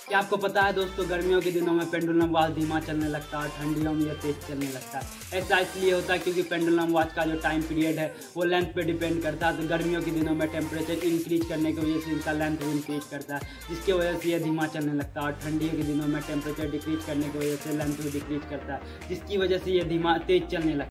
क्या आपको पता है दोस्तों, गर्मियों के दिनों में पेंडुलम वॉच धीमा चलने लगता है और ठंडियों में यह तेज चलने लगता है। ऐसा इसलिए होता है क्योंकि पेंडुलम वॉच का जो टाइम पीरियड है वो लेंथ पे डिपेंड करता है। तो गर्मियों के दिनों में टेम्परेचर इंक्रीज करने की वजह से इनका लेंथ भी इंक्रीज करता है, जिसकी वजह से यह धीमा चलने लगता है। और ठंडियों के दिनों में टेम्परेचर डिक्रीज करने की वजह से लेंथ भी डिक्रीज करता है, जिसकी वजह से यह धीमा तेज चलने लगता है।